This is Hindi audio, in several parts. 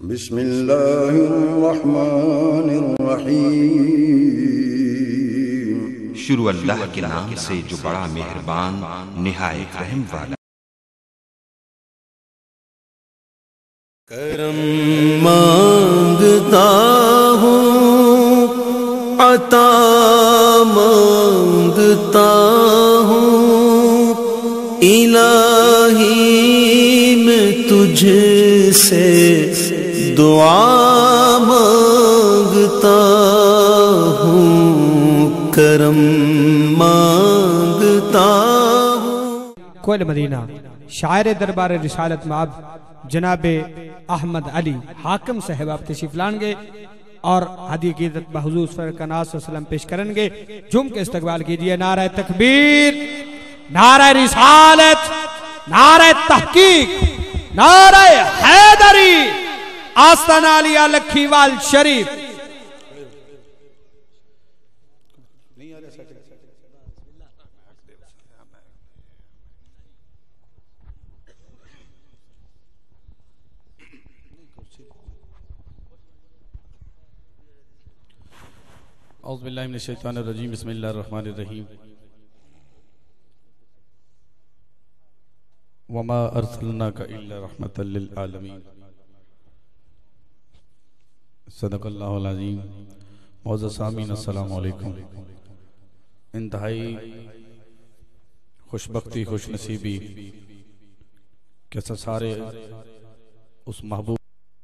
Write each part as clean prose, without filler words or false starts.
बिस्मिल्लाहिर्रहमानिर्रहीम। शुरू अल्लाह के नाम से जो बड़ा मेहरबान निहायत रहम वाला। करम मांगता हूँ, अता मांगता हूँ, इलाही मैं तुझसे दुआ मांगता हूँ, करम मांगता हूँ। कोयल मदीना शायर दरबार रिसालत माब जनाबे अहमद अली हाकिम साहब आप तशरीफ लाएंगे और हदी कीदत हुजूर सल्लल्लाहु अलैहि वसल्लम पेश करेंगे। जुम के इस्तकबाल कीजिए। नारा तकबीर, नारा रिसालत, नारा तहकीक, नारा हैदरी, आस्ताना अलिया लखीवाल शरीफ। औज़ु बिल्लाहि मिनश शैतानिर रजीम। बिस्मिल्लाहिर रहमानिर रहीम। वमा अर्सलनाका इल्ला रहमतल लिल आलमीन। सदक़ल्लाहुल अज़ीम। मौजूद सामीन अस्सलामु अलैकुम। इंतहाई खुशबख्ती खुशनसीबी के सारे उस महबूब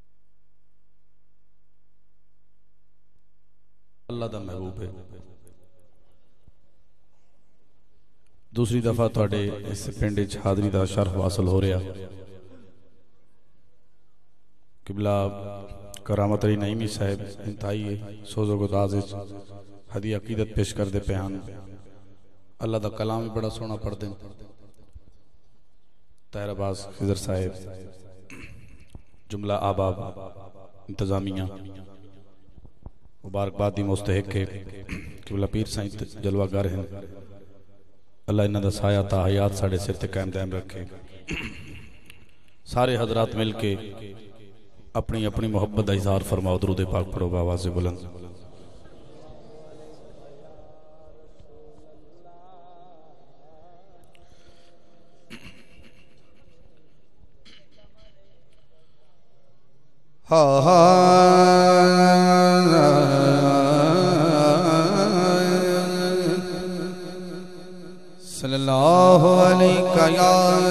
अल्लाह दा महबूब है। दूसरी दफा तुहाडे इस पिंड च हाज़री दा शरफ हासिल हो रहा। किबला करामत अली नईमी साहब इंतहाई सोज़ो गुदाज हदी अकीदत पेश करते पे हैं। अल्लाह दा कलाम भी बड़ा सोहना पढ़ते हैं। तहराबाज खिजर साहब जुमला आबाब इंतजामिया मुबारकबाद दी मुस्तहिक है। किबला पीर साईं जलवागर हैं। अल्लाह इन्हां दा साया ता हयात साढ़े सिर ते कायम दायम रखे। सारे हजरात मिल के अपनी अपनी मोहब्बत का इजहार फरमाओ। दरूद पाक पढ़ो आवाज़ से बुलंद। हा हा सल्लल्लाहु अलैहि या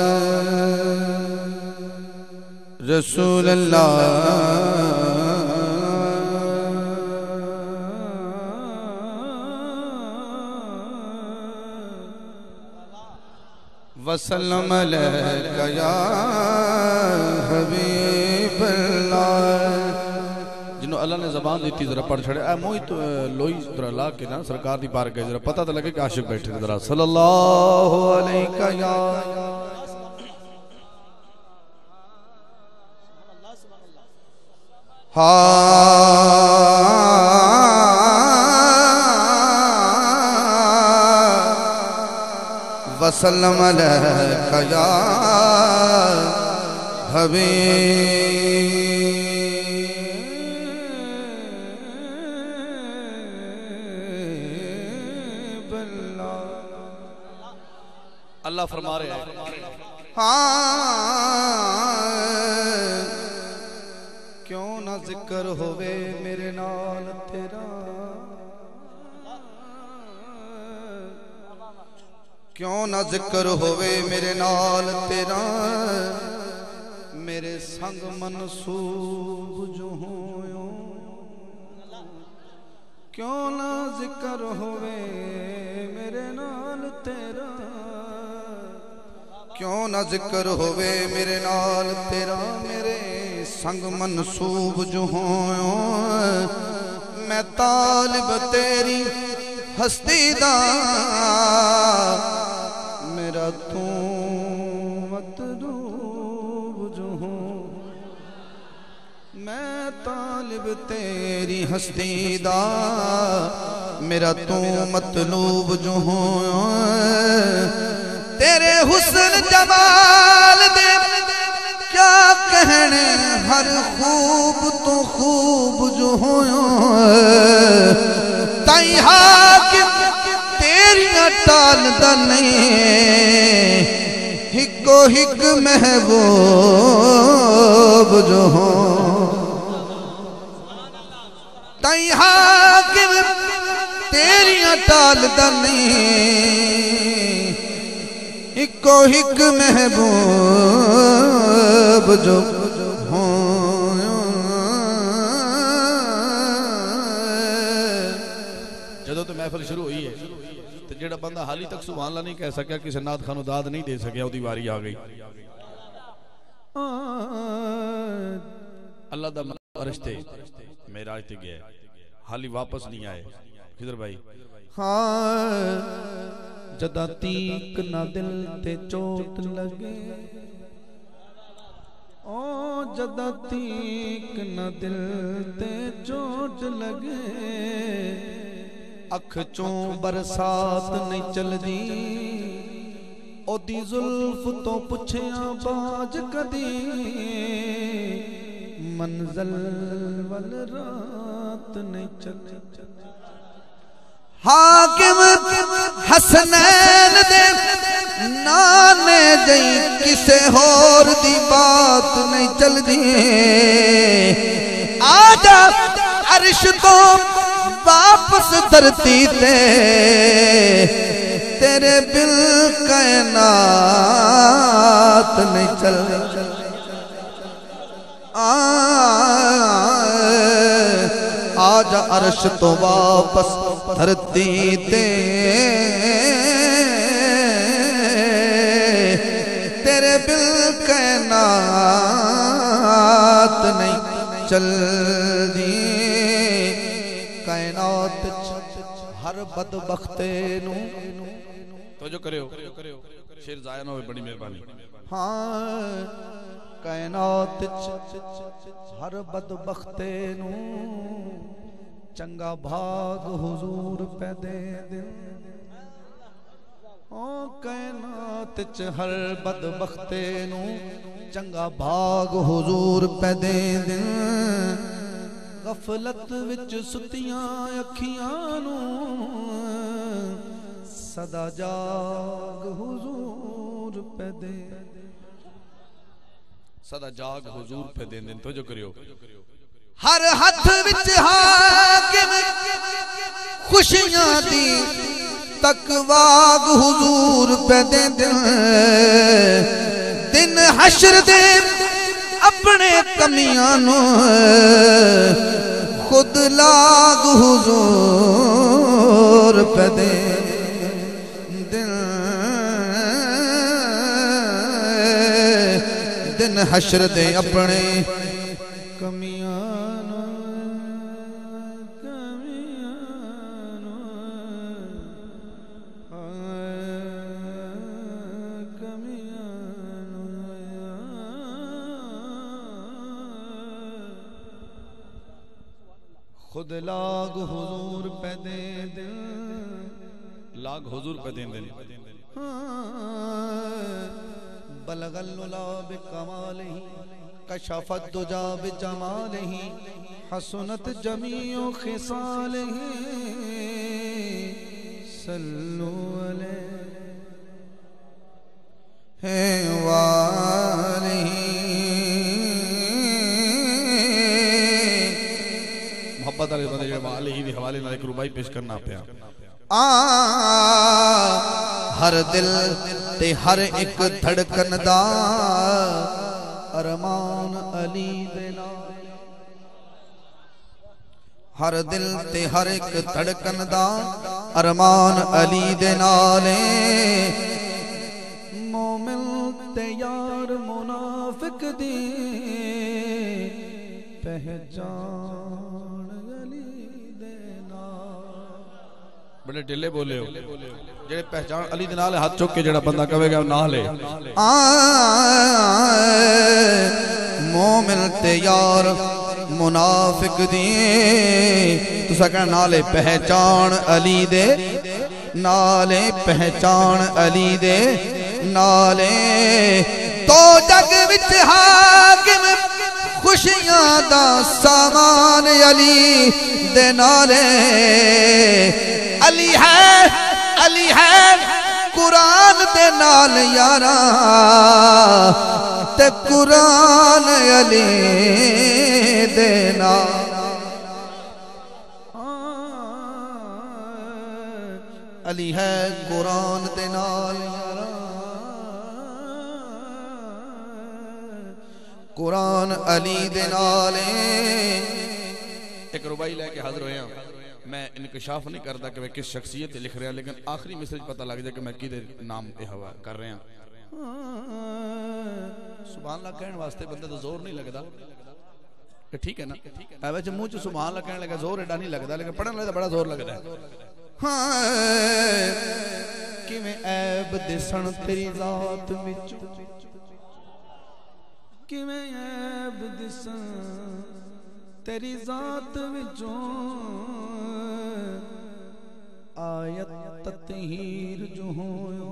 रसूल अल्लाह। वसल्लम अलैका या हबीब अल्लाह। जिन्हों अल्लाह ने जबान दी जरा पढ़ छड़े ए मोई तो लोई जरा ला के ना सरकार दी बारगाह जरा पता तो लगे कि आशिक बैठे जरा सल्लल्लाहु अलैका या वसल्लम अलैका या हबीब अल्लाह फरमा रहे हैं। क्यों ना जिक्र होवे मेरे नाल तेरा, क्यों ना जिक्र होवे मेरे नाल तेरा, मेरे संग मनसूब जो होयो। क्यों ना जिक्र होवे मेरे नाल तेरा, क्यों ना जिक्र होवे मेरे नाल तेरा, मेरे संग मनसूब जो होयो। मैं तालिब तेरी हस्ती दा, मेरा तू मतलूब जो हो। मैं तालिब तेरी हस्ती दा, मेरा तू मतलूब जो हो। तेरे हुस्न जमाल दे क्या कह रहने हर खूब तो खूब जो होयो ताई हाकिम तेरियां टालदा नहीं हिको हिक महबूब जो हो ताई हाकिम तेरियां टालदा नहीं हिको हिक महबूब जो हो जदों तो महफिल शुरू हुई है तो जेड़ा बंदा हाली तक सुभान अल्लाह नहीं कह सकिया किसी नात खान दाद नहीं दे सकिया उसकी वारी आ गई। अल्लाह दा फरिश्ते मेराज ते गए हाली वापस नहीं आए किधर भाई। हाँ जदा तीक ना दिल ते चोट लगे ओ जदा तीक ना दिल ते चोट लगे अख चों बरसात नहीं चलदी ओदी जुल्फ तो पुछया बाज कदी मंजल वल रात नहीं चलदी। हाकिम हसनैन दे नाने जई किसे होर दी बात नहीं चलदी आजा अर्श तो वापस धरती ते तेरे बिल कायनात नहीं चलदी आजा अर्श तो वापस धरती ते तेरे बिल कायनात नहीं चलदी कायनात हर बदबख्ते नू तो जो करे हो शेर जाया ना हो बड़ी मेहरबानी। हाँ कायनात हर बदबख्ते नू चंगा भाग हुजूर पे दे दिन ओ कायनात च हर बदबख्ते नू चंगा भाग हुजूर पे दे दिन गफलत विच सुतियां अखियां नू सदा जाग हुजूर पे दे सदा जाग हुजूर पे दे दिन तो जो करियो हर हथ विच हाकिम खुशियां दी तकवाग हुजूर पे दे दिन हश्र दे अपने कमियां नु खुद लाग हुजूर पे दे दिन हश्र दे अपने कमियां खुद लाग हुजूर पे दे दिन लाग हुजूर पे दे दिन बलगल उला बिकमालिही कशफत दुजा बिजमालिही हसनत जमीउ खिसालिही सल्लु अलैहि वालिही। मोहब्बत वाले बंदे जेड़े वाले ही हवाले नाल एक रुबाई पेश करना पिया हर दिल ते हर एक धड़कन दा अरमान अली दे नाल हर दिल ते हर एक धड़कन दा अरमान अली दे नाले मोमिन ते यार मुनाफिक दी पहचान अली दे नाल। बड़े ढिले बोले हो जेड़े पहचान अली दे नाल हाथ चुक के जेड़ा बंदा कहेगा ना ले मोमिन ते यार मुनाफिक दी तुसा कहना नाले पहचान अली दे नाले पहचान अली दे नाले तो जग विच हाकिम खुशियां दा सामान अली दे नाले अली है कुरान दे नाल यारा ते कुरान अली दे नाल अली है कुरान दे नाल यारा कुरान अली दे नाल एक रुबाई लेके हाजिर होया मैं इंकशाफ नहीं करता कि मैं किस शख्सियत लिख रहा लेकिन आखिरी मैसेज पता लग जाए कि मैं किधर नाम पे हवा कर रहा सुभान अल्लाह कहने वास्ते बंदे तो जोर नहीं लगता ठीक है ना वैसे मुंह च सुभान अल्लाह कहने लगा जोर एडा नहीं लगता लेकिन पढ़ने लगे बड़ा जोर लगता है किवें ऐब दिसन तेरी जात विच किवें ऐब दिसन तेरी जात विचों आयत ततहीर जो होयो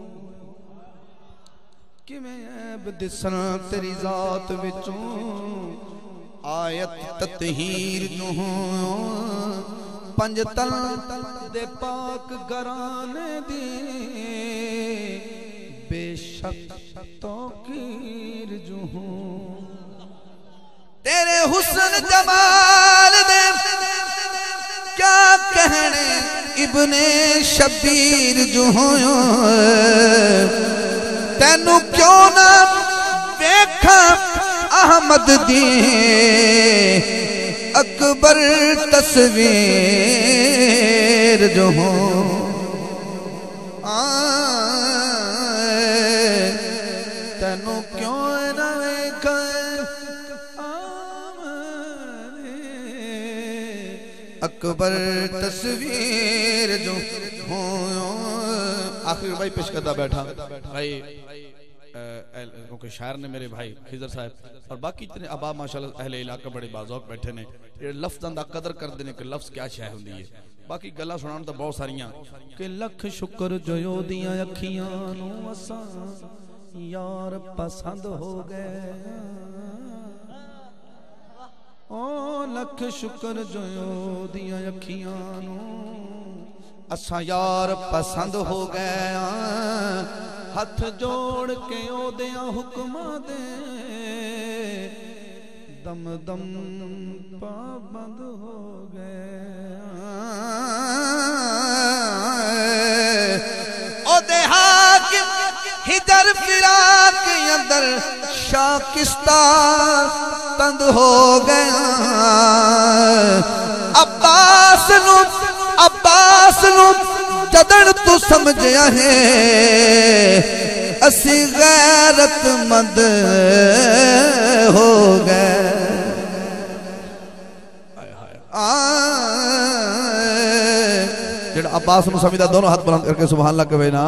किवें ऐब दिसन तेरी जात विचों आयत ततहीर जो होयो पंज तल दे पाक घराने दी बेशक तौकीर जो हूँ तेरे हुस्न जमाल दे क्या कहने इब्ने शबीर जो होयो तेनू क्यों ना देखा अहमद दी अकबर तस्वीर जो हो तेनू क्यों ना देखा अकबर तस्वीर जो हो आखिर भाई पेश करता बैठा भाई क्योंकि शायर ने मेरे भाई खिजर साहब और बाकी इतने अबा माशाल्लाह अहले इलाका बड़े बाज़ौक बैठे ने ये लफ्ज़ां दा कदर करते हैं कि लफ्ज़ क्या शय हुंदी है बाकी गल्लां सुनाउण तो बहुत सारियां कि लख शुक्र जो ओदियां अखियां नू असां यार पसंद हो गए ओ लख शुक्र जो ओदियां अखियां नू असां यार पसंद हो गए हथ जोड़ के ओदिया हुक्मा दे दम दम पाबंद हो गए ओदे हाकिम हिजर फिराक अंदर शाकिस्ता तंद हो गया अब्बास नु जदन तू समझया है असी गैरतमंद हो गए जेड़ा अब्बास नु समझदा दोनों हाथ बुलंद करके सुभान अल्लाह कहे ना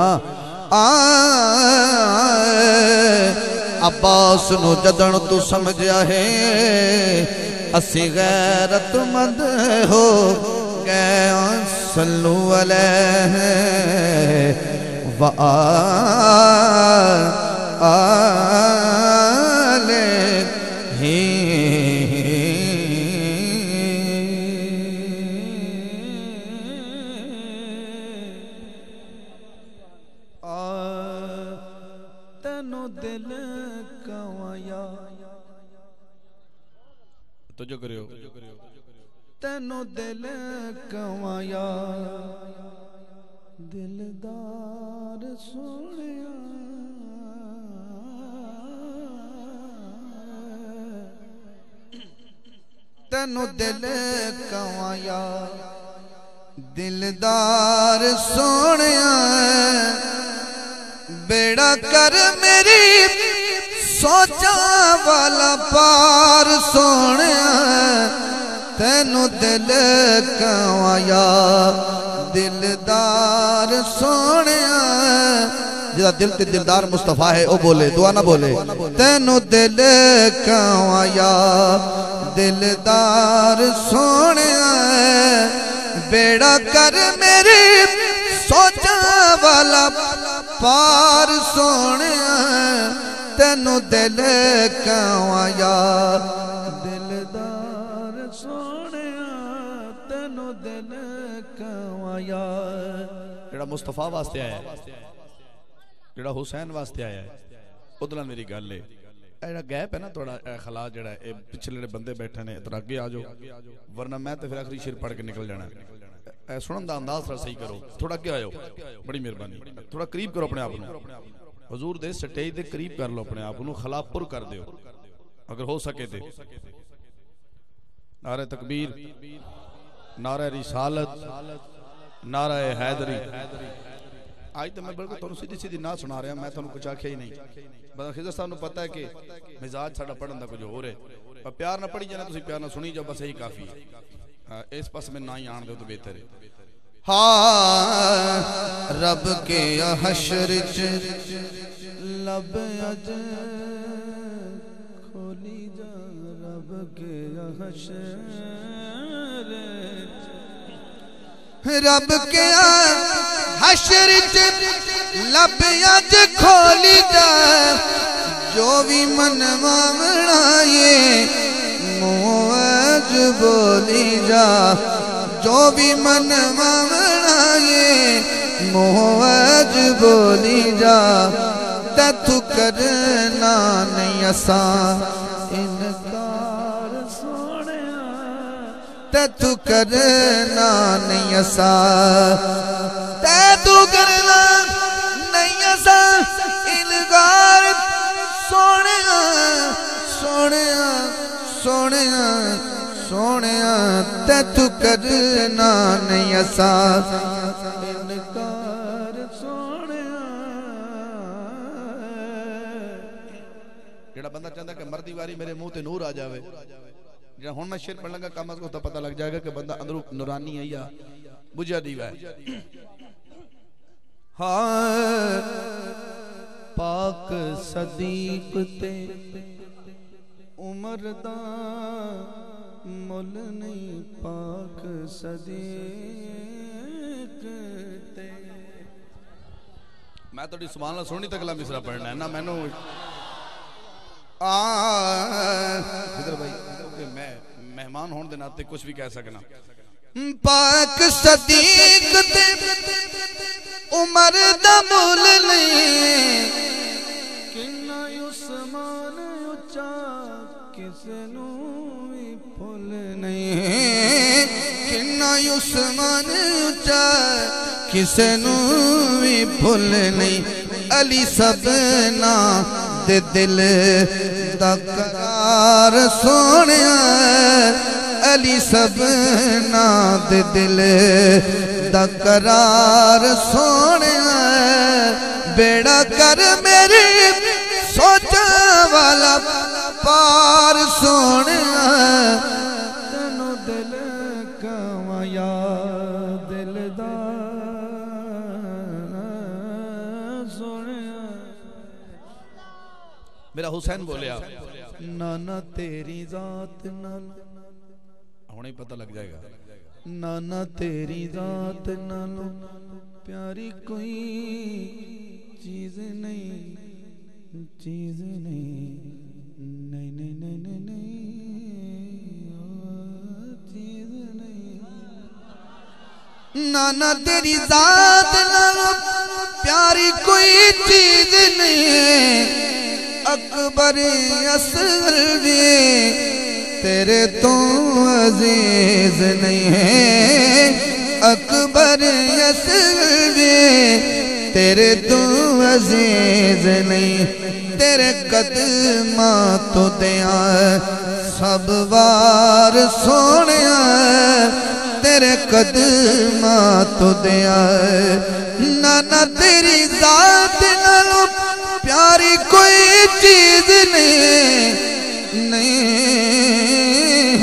अब्बास नु जदन तू समझया है असी गैरतमंद हो गए सल्लु अलैहि व आलिही तेनो दिल कवाया तो जो करियो तेनो दिल कवाया दिलदार सोनिया तेनो दिल कवाया दिलदार सोनिया बेड़ा कर मेरी सोचा वाला पार सोनिया तेनू दिल कवाया दिलदार सोनिया जिदा दिल ते दिलदार मुस्तफा है ओ बोले दुआ ना बोले तेनू दिल कवाया दिलदार सोनिया बेड़ा कर मेरी सोचा वाला पार सोनिया तेनू दिल कवाया दिलदार सोने तेनू दिल कवाया। जेड़ा मुस्तफा वास्ते आया जेड़ा हुसैन वास्ते आया उदला मेरी गल है। जेड़ा गैप है ना थोड़ा खला जेड़ा पिछले जेड़े बंदे बैठे ने इधर आगे आ जाओ, वरना मैं तो फिर आखिरी शेर पढ़ के निकल जाना। सुनन दा अंदाज थोड़ा सही करो, थोड़ा आगे आयो, बड़ी मेहरबानी, थोड़ा करीब करो अपने आप को, हुजूर दे स्टेज दे करीब कर लो अपने आप को, खलापुर कर दियो अगर हो सके ते। नारे तकबीर, नारा रिसालत, नारा हैदरी। आज तो मैं बिल्कुल तुहानू सीधी सीधी ना सुना रहा, मैं तुहानू कुछ आख्या ही नहीं। बस खिजर साहब नू पता है कि मिजाज साडा पढ़न दा कुछ हो रहा है, पर प्यार ना पढ़ी जाना, तुसीं प्यार ना सुनी जाओ, बस यही काफी है। इस पास में ना ही आन दो तो बेहतर है। हाँ रब के हशर च लब अज खोली जा, रब के हशर रब के हशर च लब अज खोली जा, जो भी मन मामनाए मुँह अज बोली जा, जो भी मन मामनाए मुँह अज बोली जा। तू करना नहीं असा इनकार सोने, तू करना नहीं असा, तू करना नहीं असा इनकार सोने सोने सोने सोने, तू करना नहीं असा इनकार सोने। जेड़ा बंदा चाहता कि मर्दी वारी मेरे मुंह ते नूर आ जावे, जेड़ा हुण मैं शेर पढ़ लगा कम अज को तो पता लग जाएगा कि बंदा अंदरों नूरानी है या बुझा दीवा है। हाँ पाक सदीक ते उमर दा मुल नहीं, पाक सदीक ते। मैं थोड़ी सुभान अल्लाह सुनी तक मिसरा पढ़ना है ना, मैनू इधर भाई मैं मेहमान होने के नाते कुछ भी कह सकना। पाक सदीक ते उमर दा मुल नहीं, किन्ना उस्मान उच्चा किसे नू भी भुल नहीं, किन्ना उस्मान उच्चा किसे नू भी भुल नहीं। अली सबना दे दिल दा करार सोने, अली सबना दे दिल दा करार सोने। बेड़ा कर मेरे सोचा वाला पार सोने, तेनू दिल कवाया दिलदार सोने। मेरा हुसैन बोलिया नाना तेरी जात नाल हुणे ही पता लग जाएगा, नाना तेरी जात नालों प्यारी कोई चीज नहीं, चीज नहीं, नहीं नहीं नहीं नहीं नहीं, चीज नहीं। नाना तेरी जात नालों प्यारी कोई चीज नहीं, अकबर असगर भी तेरे तो अजीज नहीं है, अकबर असगर भी तेरे तो अजीज नहीं। तेरे कदमा तो दिया सब वार सोने, तेरे कदमा तो दिया। नाना तेरी जात नालों प्यारी कोई चीज नहीं, नहीं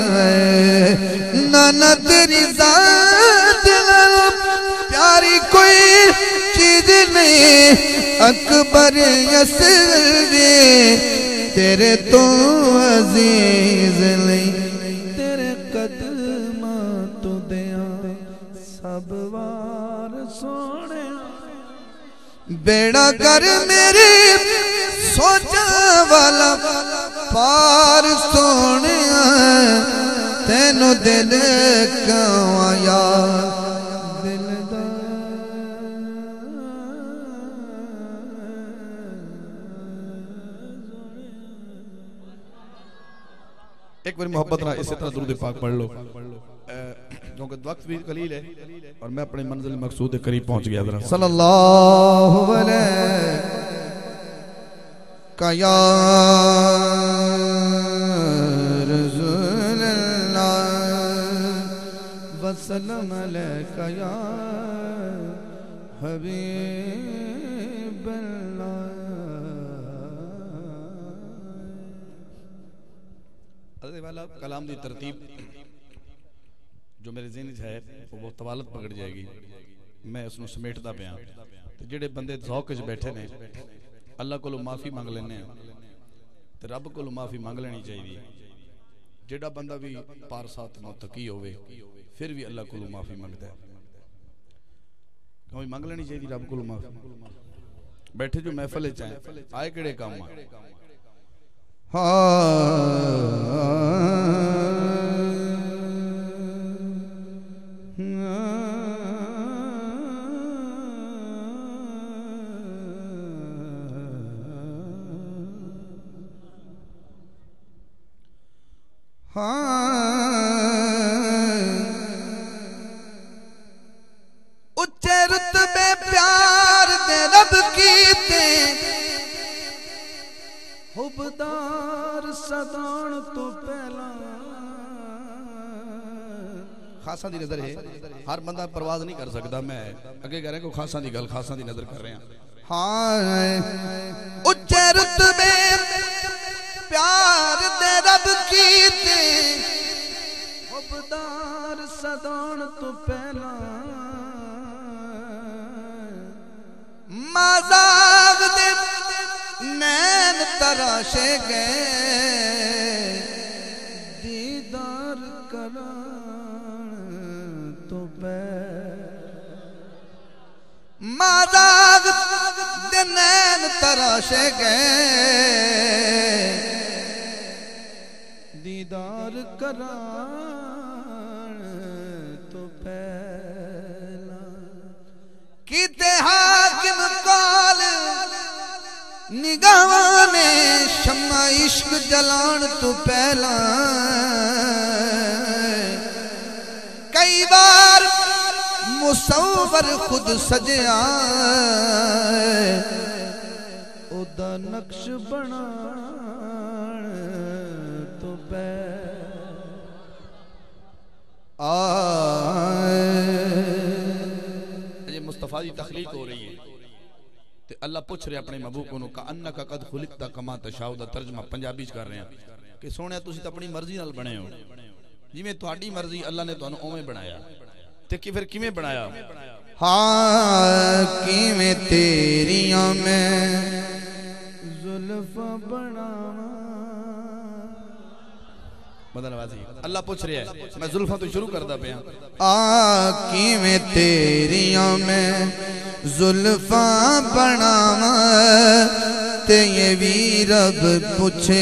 नाना तेरी जात प्यारी कोई चीज नहीं, अकबर यसवी तेरे तो अजीज नहीं। तेरे कदमा तो दिया सब वार सोने, बेड़ा कर मेरे सोच वाला पार सोने तेनू दिल कवाया एक बार मोहब्बत ना इसी तरह दुरूद पाक पढ़ लो क्योंकि वक्त भी कलील है और मैं अपने मंजिल मकसूद के करीब पहुंच गया। जरा सल्लल्लाहु अलैहि या रसूलल्लाह वसल्लम अलैका या हबीबल्लाह। कलाम की तरतीब जो मेरे ज़हन च है वो बहुत तवालत पकड़ जाएगी। मैं उसको समेटता पाया तो जेडे बंदे ज़ौक च बैठे ने अल्लाह को माफ़ी मंग लेने तो रब को माफ़ी मंग लेनी चाहिए। जेड़ा बंदा भी पारसात मुतकी होवे फिर भी अल्लाह को माफ़ी मंगता है क्यों मंग लेनी चाहिए रब को माफ़ी। बैठे जो महफिल च आए किहड़े काम उच्चे रुतबे प्यार दे रब कीते हुबदार सदान तो पहला। खासा दी नजर है हर बंदा परवाज नहीं कर सकता। मैं अगे कह रहा को खासा दी गल खासा दी नजर कर रहे हैं। हाँ उच्चे रुतबे प्यार दे रब कीते हुबदार सदान तो पहला। मजाक दे नैन तराशे गए दीदार करा तो मजाक दे नैन तराशे गए दीदार करा तो पहला। किते हाकिम काल निगाहां ने शम्मा इश्क जलान तो पहला। कई बार मुसव्वर खुद सजया ओदा नक्श बनान तो ये मुस्तफा की तखलीक हो रही है ते अल्लाह पूछ रहे अपने महबूब को का अन्ना का कद खुलिकता कमा तशाउ दा तर्जमा पंजाबी च कर रहे हैं कि सोने तुसी तो अपनी मर्जी नाल बने हो जिवें तुहाडी मर्जी अल्लाह ने तुहानू उवें बनाया ते कि फिर किवें बनाया। हाँ किवें तेरियां मैं जुल्फां बनावां। अल्लाह पूछ रहा है मैं जुल्फां तो शुरू करदा पिया किवें तेरियां मैं जुल्फां बनावां ते ये भी रब पूछे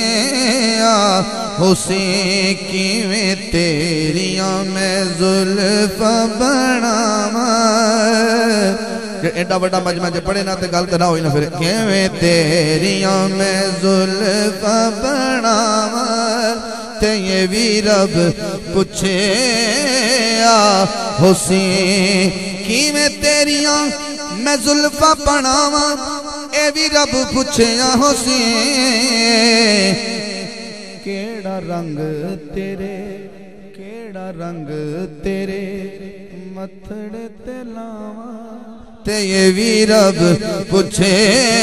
हुसैन किवें तेरियां मैं जुल्फां बनावां। एडा बड़ा मजमा च पढ़े ना तो गल तो ना होई ना फिर किवें तेरियां मैं जुल्फां बनावां ते ये भी रब पूछे हुसैन किवें तेरियां मैं जुल्फां बनावां ए भी रब पूछे हुसैन केड़ा रंग तेरे मथड़े ते लावां ते ये भी रब पूछे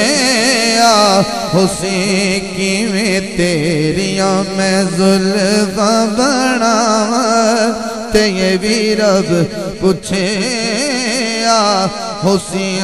हुसैन किवें तेरियां मैं जुल्फां बनावां ते ये भी रब पूछे हुसैन।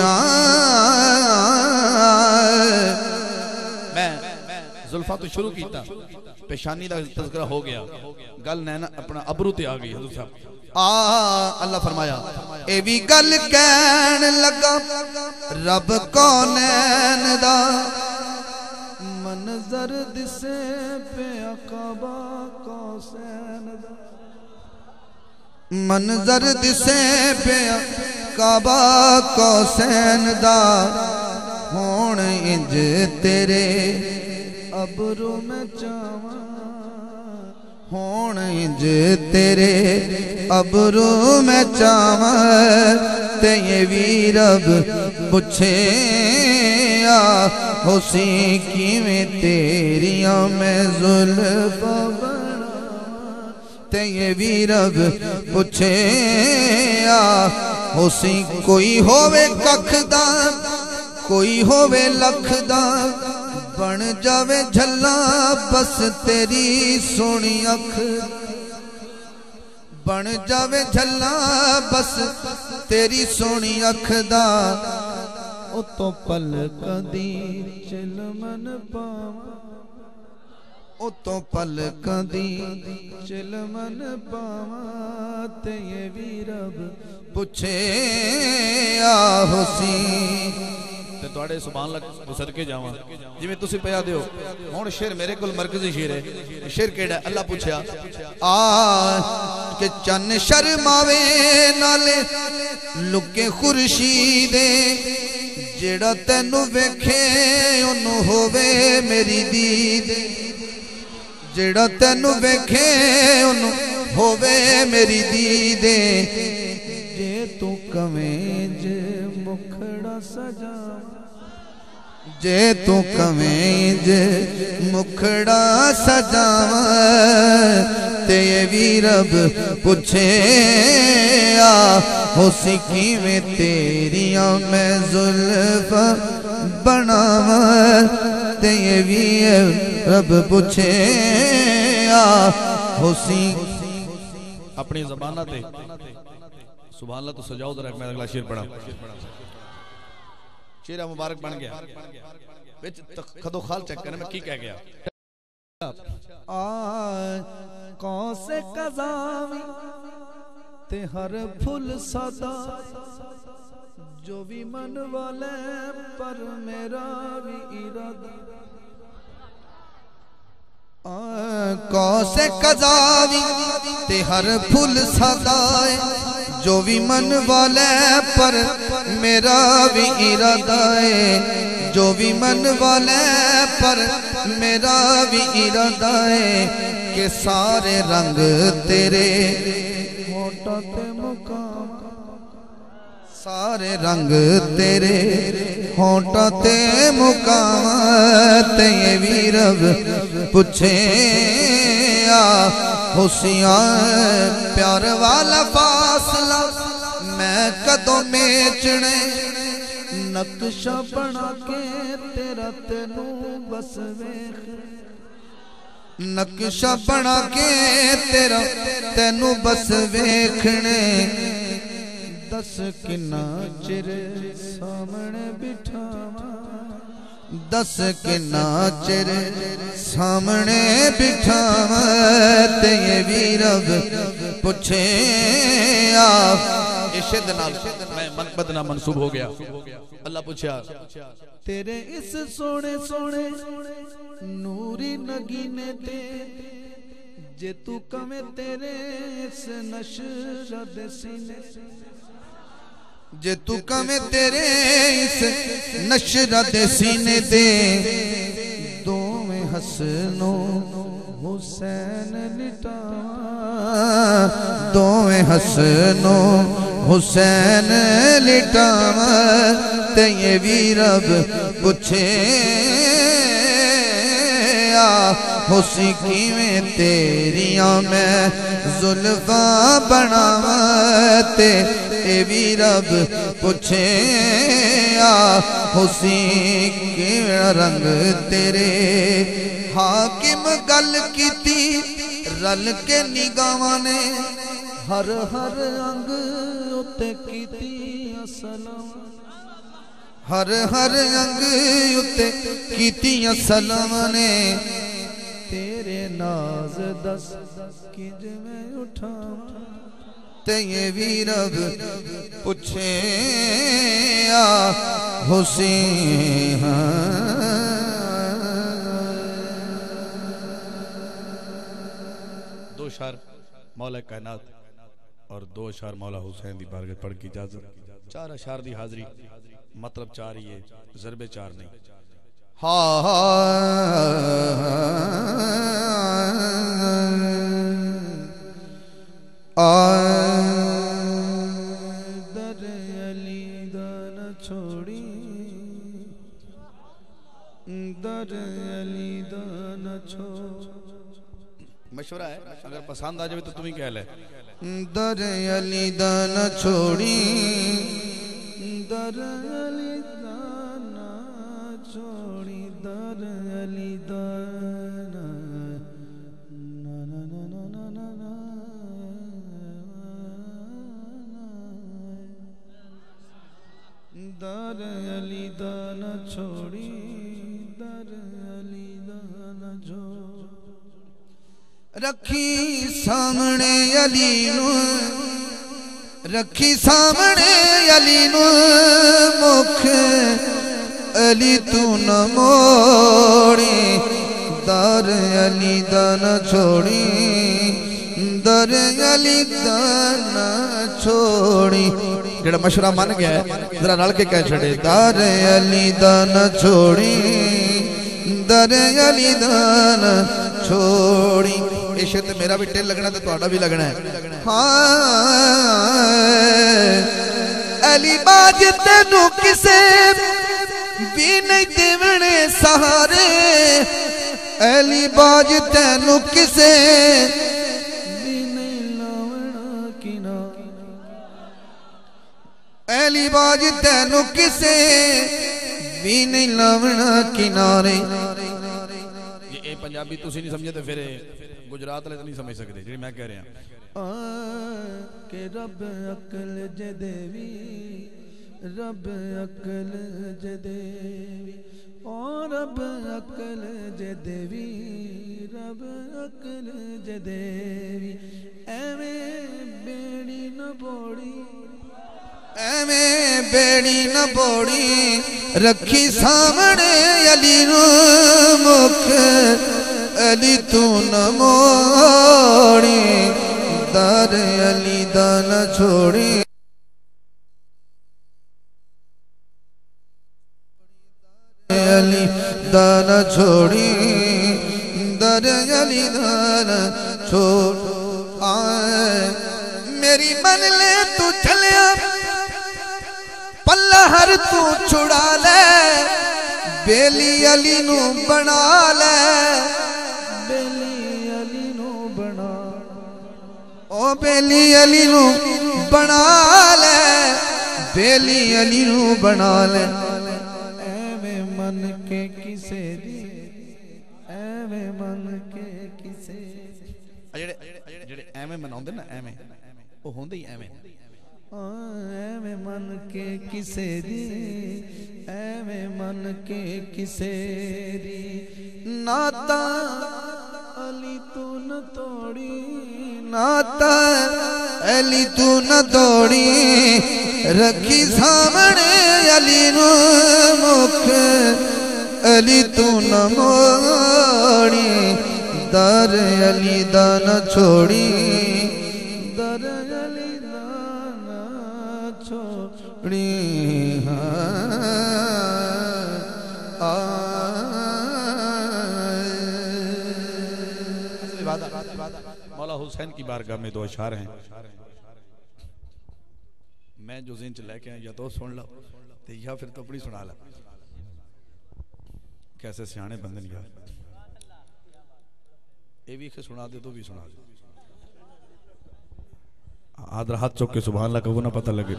मैं जुल्फा तो शुरू किया पेशानी का तज़किरा हो गया गल नैना अपना अबरू ते आ गई हजूर साहब अल्लाह फरमाया ए भी गल कहन लगा रब को नैन दा मंजर दिसे पे अकाबा कौसैन दा मंजर दिसे पे अकाबा कौसैन दा होण इंज तेरे अबरू में चावा होण इंज तेरे अबरू में चावा ते ये वीरब पुछे आ होसी किवें तेरियां मैं जुल्फा बना ते ये वीरब पुछे आ होसी कोई होवे कखदा कोई होवे लखदा बन जावे झल्ला बस तेरी सोनी अख बन जावे झल्ला बस तेरी सोनी अख दा ओ तो पल कदी चिलमन पावा ओ तो पल कदी चिलमन पावा ते ये वीरब पुछे आ होसी ते तुहाडे सुभान अल्लाह सदके जावां जिवें तुसीं पिया दिओ हुण शेर मेरे कोल मरकजी शेर है शेर केड़ा अल्लाह पूछया आ के चन्न शर्मावे नाले लुके खुर्शीदे जेड़ा तैनू वेखे ओनू होवे मेरी दीद जेड़ा तैनू वेखे ओनू होवे मेरी दीदे जे तू कवें जे मुखड़ा सजा जे तू कवें जे मुखड़ा सजावा ते ये वीरब पुछे आ होसी किवें तेरियां मैं जुल्फा बनावा ते ये वीरब पुछे आ होसी अपनी ज़बान ते सुभान अल्लाह तो सजाओ जरा मैं अगला शेर पढ़ा शेरा मुबारक बन गया विच खदो खाल चेक करने में की कह गया कौन से कज़ावी ते हर फुल सदा जो भी मन वाले पर मेरा भी इरादा कौन से कज़ावी ते हर फुल सदा जो भी मन वाले पर मेरा भी इरादा है जो भी मन वाले पर मेरा भी इरादा है कि सारे रंग तेरे होठों ते मुकाम सारे रंग तेरे होठों ते मुकाम ते ये वीरब पूछे आ होशियार प्यार वाला फासला मैं कदों मेचने नक्शा बना के तेरा तेनू बस वेख नक्शा बना के तेरा तेनू बस वेखने दस किन्ना चिर सामने बिठावा दस किन्ना चिर सामने बिठावा ते ये वीरब पूछे आ इश्क़ नाल मैं मनकबत ना मंसूब हो गया अल्लाह पूछया तेरे इस सोने सोने नूरी नगीने ते जे तू कमे तेरे इस नशरत सीने जे तू कमे तेरे इस नशरत सीने दे दो में हसनो हुसैन लिटा दो में हसनो हुसैन लिटा ते ये वीरब पूछे आ होसी किवें तेरियां मैं जुल्फा बनावा ते ए वीरब पूछे आ होसी किवें रंग तेरे हाकिम गल कीती रल के निगाहां ने हर हर अंग उत्ते कीती सलाम हर हर अंग उत्ते कीती सलाम ने तेरे नाज दस किंज में उठा ते ये वीरब पूछे आ हुसैन अशार मौला कायनात और 2 अशार मौला हुसैन दी बारगाह पढ़ की इजाजत। 4 अशार दी हाजिरी, मतलब 4 ही है, ज़रबे 4 नहीं। दर अली दान छोड़ी, दर अली दान छोड़। मशवरा है, अगर पसंद आ जाए तो तुम ही कह ले। दर अली दान छोड़ी, दर अली दान छोड़ी, दर अली दान ना ना ना ना ना ना ना, दर अली दान छोड़ी, दर अली दान छोड़। रखी सामने अली नू, रखी सामने अली नू, मुख अली तू न मोड़ी, दर अली दान छोड़ी, दर अली दान छोड़ी। जेड़ा मशवरा मन गया है जरा रल के कह छड़े, दर अली दान छोड़ी, दर अली दान छोड़ी। इश्क ते मेरा भी टिल लगना तो तुहाडा भी लगना है। हाँ अली बाज तेनू किसे भी नहीं देवने सहारे, अली बाज तेनू किसे भी नहीं लावना किनारे, अली बाज तेनू किसे भी नहीं लावना किनारे। ये पंजाबी तुसी नहीं समझे तो फिर गुजरात वाले तो नहीं समझ सकते जी मैं कह रहा के रब अकल जे देवी, रब अकल जे देवी, ओ रब अकल जे देवी, रब अकल जे देवी। एवें बेड़ी न बोड़ी, एवें बेड़ी न बोड़ी, रखी सामने अली नू, मुख अली तू न मोड़ी, दर अली दान छोड़ी, अली दान छोड़ी, दर अली दान छोड़। मेरी मन ले तू चलिया, पल्ला हर तू छुड़ा ले, बेली अली नू बना ले, बेली अली नू बना, ओ बेली अली नू बना ले, बेली अली नू बना ले। एवें मन के किसे दी, एवें मन के किसे, जेड़े जेड़े एवें मनाउंदे ना एवें ओ होंदे ही एवें। एवें मन के किसे दी, एवें मन के किसे दी। नाता अली तू न तोड़ी, नाता अली तू न तोड़ी, रखी सामने अली नू, मुख अली तू न मोड़ी, दर अली दान छोड़ी, दर अली दान छोड़ी। मौला हुसैन की बारगाह में 2 अशार हैं, मैं जो ज़हन च लेके आया या तो सुन लो ते या फिर तो अपनी सुना ला। कैसे सियाने बंदन यार, ये भी सुना दे तो भी सुना दे। आदर हाथ चौक के सुभान अल्लाह कबू ना पता लगे।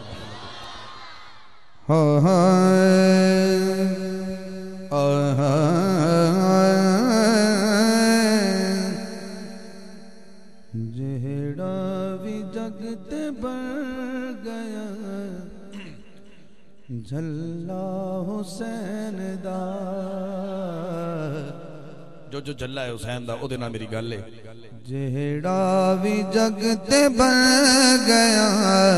जेड़ा भी जगते बढ़ गया, झल्ला हुसैन दा, जो जो जल्ला है हुसैन दा ओदे नाल मेरी गल है। जेड़ा भी जगते बढ़ गया,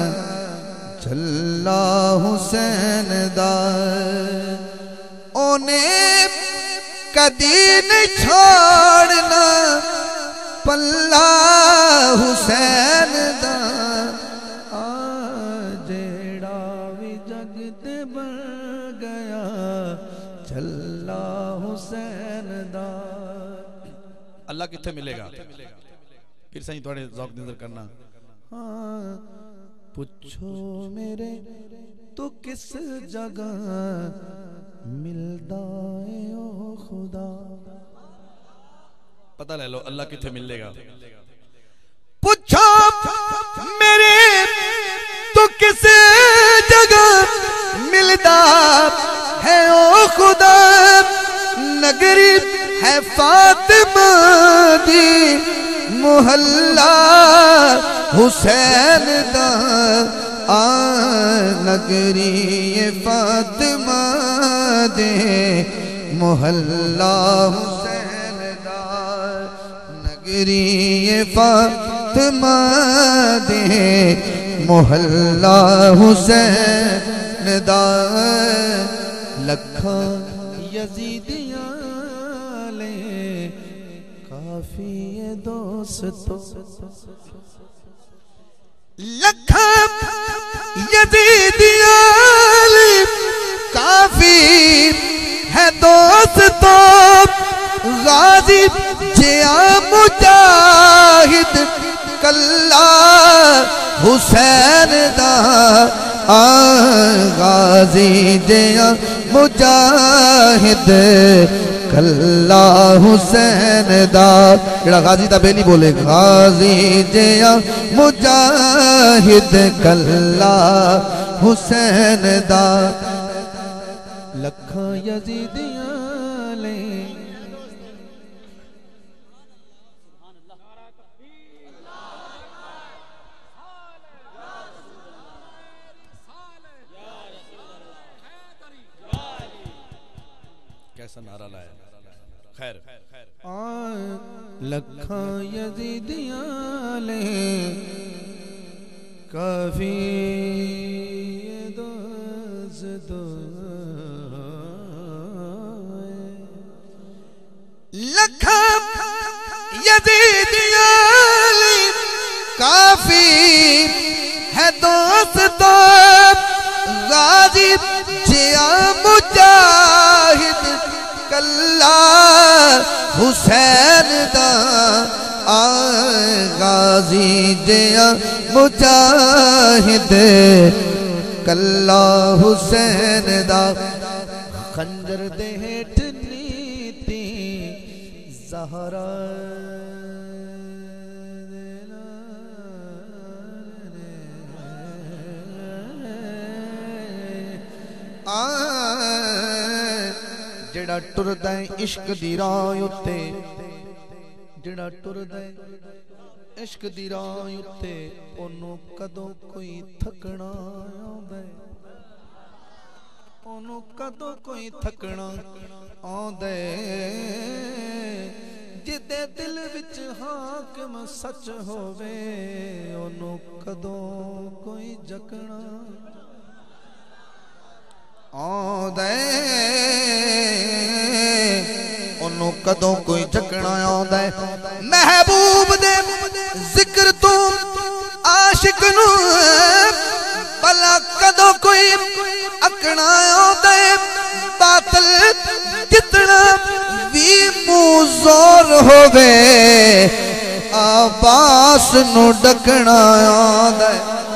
झल्ला हुसैन दा, ओने कदी नहीं छोड़ना पल्ला हुसैन दा जेड़ा भी जग ते बन गया चल्ला हुसैन दा। अल्लाह किथे मिलेगा फिर सही थोड़े ज़ौक़ नज़र करना। हाँ पुछो मेरे तो किस जगह मिलदा है ओ खुदा। पता ले लो अल्लाह किथे मिलेगा। पूछो मेरे तो किस जगह मिलदा है ओ खुदा। नगरी है फातिमा दी मोहल्ला हुसैन दा नगरी ये फातिमा दे मोहल्ला हुसैन दा। नगरी ये फातिमा दे मोहल्ला हुसैन दा। लखा यजीदियां ले काफी है दोस्तों। लखा यजीदियां ले काफी है दोस्तों। गाजी जिया मुजाहिद कल्ला हुसैन दा गाजी जिया मुजाहिद कल्ला हुसैन दा। जेड़ा गाजी दा बेली बोले गाजी जिया मुजाहिद कल्ला हुसैन दा। लखा यजीदियां ले कैसा नारा लाया। खैर लखा यजीदियां ले काफी लखा यजीदियां ले काफी है दोस्तों। गाजी जिया मुजाहिद कल्ला हुसैन दा गाजी जिया मुजाहिद कल्ला हुसैन दा। खंजर दे हेठ नीति ज़हरा जेड़ा टुरदा इश्क दी राह उत्ते। जेड़ा टुरदा इश्क दी राह उत्ते ओनू कदों कोई थकना आंदा। ओनू कदों कोई थकना आंदा। जिदे दिल विच हाकिम सच होवे ओनू कदों कोई जकना आंदा। ओनू कदों कोई जकना आंदा। महबूब दे जिक्र तू आशिक नू भला कदों कोई अकना आंदा। बातल जितना भी मुज़ोर होवे आबास नू डकना आंदा।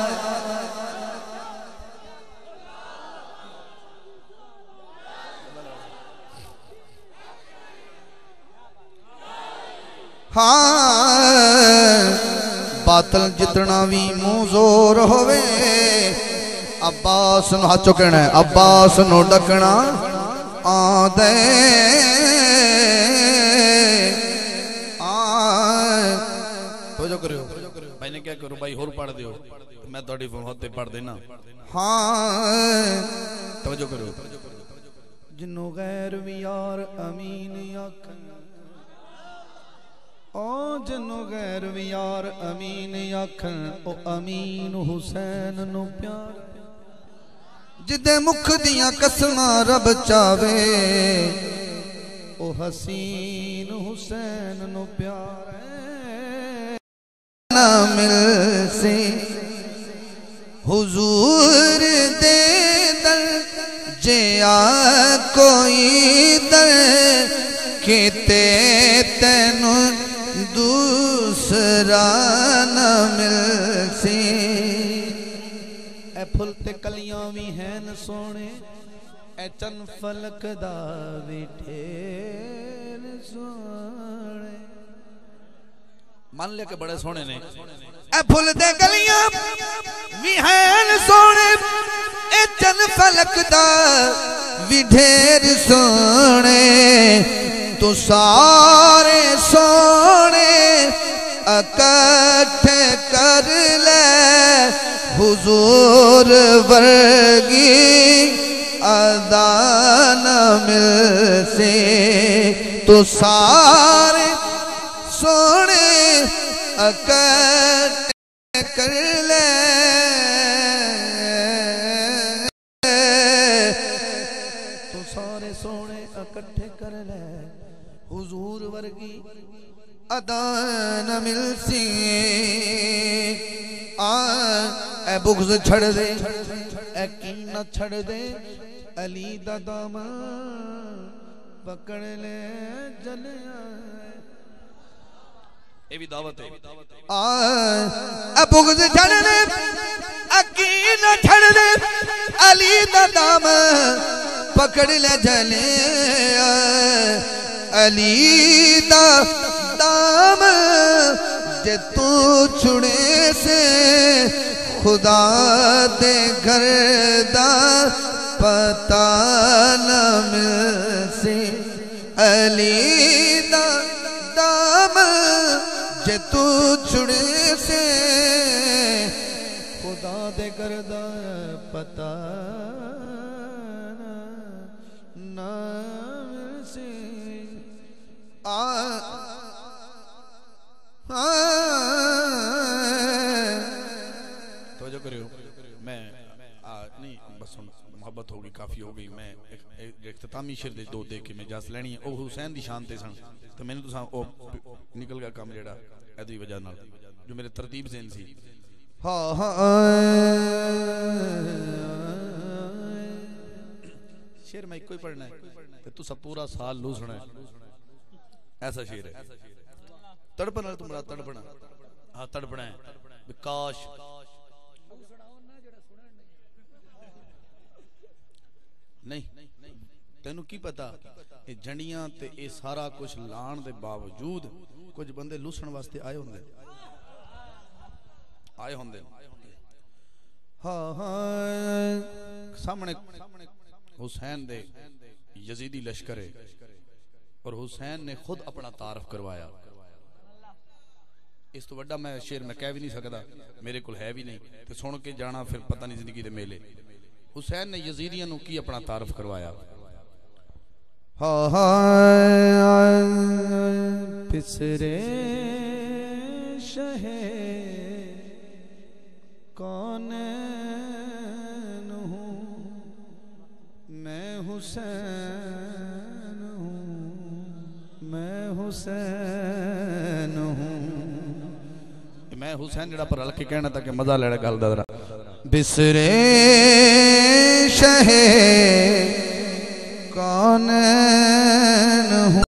हाँ बातल जितना भी मुज़ोर होवे अब्बास नू हाथ चुकना है। अब्बास नू डकना आंदे। तो जो करो भाई ने क्या करो भाई होर पढ़ दियो मैं थोड़ी होते पढ़ देना। हाँ तो जो करो जिन्नों गैर भी यार अमीन आख ओ जिन्नों गैर भी यार अमीन आख ओ अमीन हुसैन नु प्यार। जिदे मुख दियां कसमां रब चावे ओ हसीन हुसैन नु प्यार है। मिल से हुजूर दे दर जे आ कोई दर किते तेनु दूसरा न मिल से। ए फुल ते कलियां भी हैं सोने ए चन फलक दा भी ढेर सोने। मान लिया कि बड़े सोने ने ए फुल ते कलियां भी हैं सोने ए चन फलक दा भी ढेर सोने। तू सारे सोने इकट्ठे कर ले हुजूर वर्गी अदा न मिल से। तो सारे सोने इकट्ठे कर ले तो सारे सोने इकट्ठे कर ले हुजूर वर्गी अदा न मिल सी। ए बुग़्ज़ छड़ दे ए कीना छड़ दे अली दा दामन पकड़ ले जलिया। ये भी दावत है। ए बुग़्ज़ छड़ दे ए कीना छड़ दे अली दा दामन पकड़ ले जलिया। अली दा दामन जे तू छुड़े से खुदा दे घर दा पता न मिल से। अली दा दामन जे तू छुड़े से खुदा दे घर दा पता न मिल से। तो जो करियो मैं नहीं बस मोहब्बत होगी काफी हो गई। मैं इख्तितामी शेर दे दो दे के मैं जस लेनी ओ हुसैन दी शान ते सन तो मैंने तुसा ओ निकल गया काम जेड़ा एदी वजह नाल जो मेरे तरतीब ज़हन सी। हाँ हाँ शेर मैं कोई पढ़ना है तो तुसा पूरा साल लू सुना है। ऐसा शेर है तड़पना है तुम्हारा तड़पना। हाँ तड़पना है विकास नहीं तेनू की पता ये जंडियां ते ये सारा कुछ लाण दे बावजूद कुछ बंदे लुसण वास्ते आए होंदे हाँ हाँ सामने हुसैन दे यजीदी लश्कर है और हुसैन ने खुद अपना तारफ करवाया। इस तो वड्डा मैं शेर मैं कह भी नहीं सकता मेरे को है भी नहीं तो सुन के जाना फिर पता नहीं जिंदगी दे मेले। हुसैन ने यजीदियां नू की अपना तारफ करवाया। हाँ हाँ पिसरे शहे कौन हूँ मैं हुसैन हूँ मैं हुसैन हूँ। मैं हुसैन जड़ा पर हल्के कहना था कि मजा लेना गल दा बिसरे शहे कौन हूँ।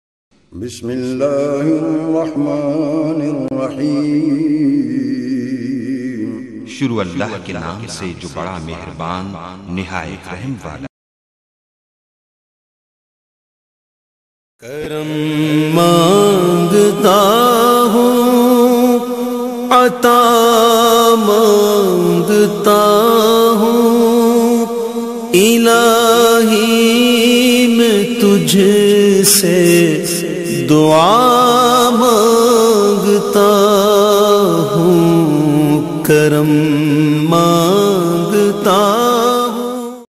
बिस्मिल्लाहिर्रहमानिर्रहीम। शुरू अल्लाह के नाम से जो बड़ा मेहरबान निहायत रहम वाला। करम मांगता हूँ अता मांगता हूँ इलाही मैं तुझसे दुआ मांगता हूँ करम